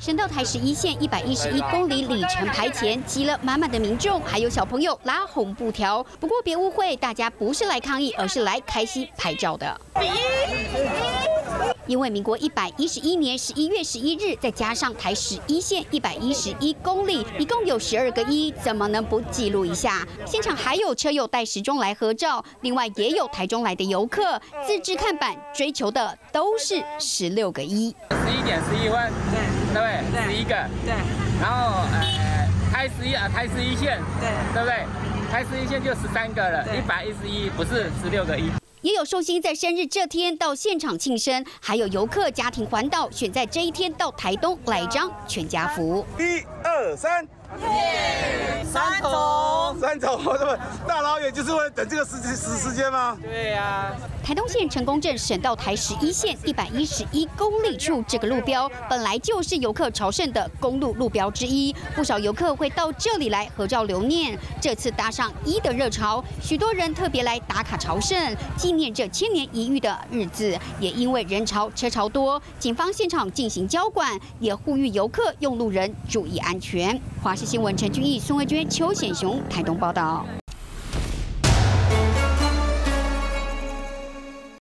省道台11线111公里里程牌前挤了满满的民众，还有小朋友拉红布条。不过别误会，大家不是来抗议，而是来开心拍照的。因为民国111年11月11日，再加上台11线111公里，一共有12个1，怎么能不记录一下？现场还有车友带时钟来合照，另外也有台中来的游客，自制看板追求的都是16个1。 11点11分，对不对？11个，对。然后台11线，对不对？台11线就13个了，111不是16个1。 也有寿星在生日这天到现场庆生，还有游客家庭环岛，选在这一天到台东来一张全家福。 1、2、3，耶！3重，这么大老远就是为了等这个时间吗？ 对呀。 台东县成功镇省道台11线111公里处，这个路标本来就是游客朝圣的公路路标之一，不少游客会到这里来合照留念。这次搭上1的热潮，许多人特别来打卡朝圣，纪念这千年一遇的日子。也因为人潮车潮多，警方现场进行交管，也呼吁游客用路人注意安全。华视新闻陈俊毅、孙慧娟、邱显雄台东报道。